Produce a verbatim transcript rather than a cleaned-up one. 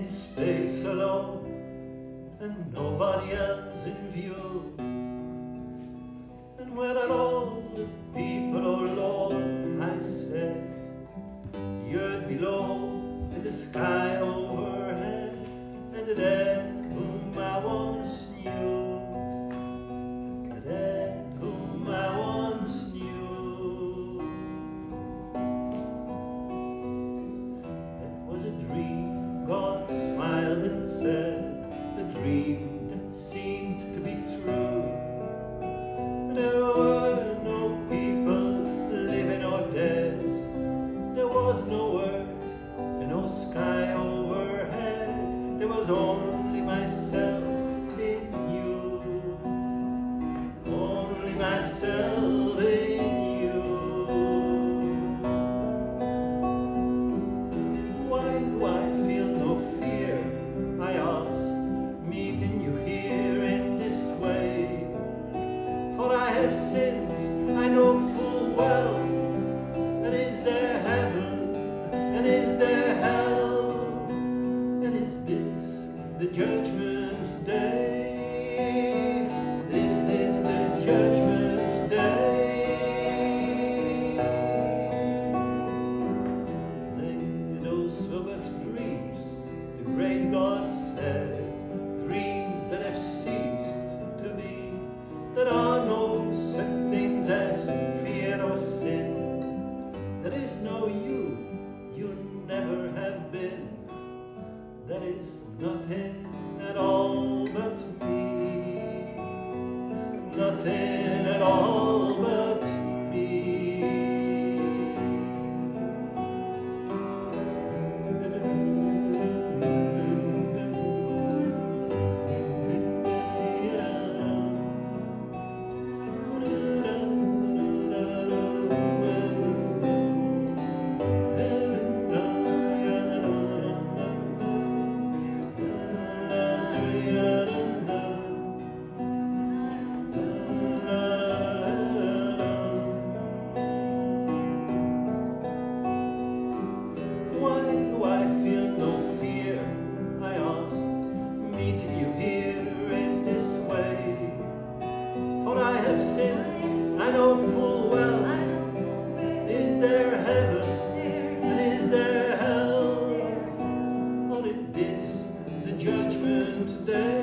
in space alone, and nobody else in view. And when all the people are alone, I said, the earth below and the sky overhead, and the dead whom I once knew, the dead whom I once knew. It was a dream, God smiled and said, a dream that seemed to be true. There were no people living or dead, there was no earth and no sky overhead, there was only myself in you, only myself in you. Why do I feel no fear, I asked, meeting you here in this way? For I have sinned, I know full well, and is there heaven, and is there hell, and is this the judgment day? Is this the judgment day? Nay, those were but dreams, the great God said, dreams that have ceased to be. There are no such things as fear or sin. There is no you, you never have been. There is nothing at all but me, nothing at all but me. I know full well, is there heaven, and is there hell, or is this the judgment day?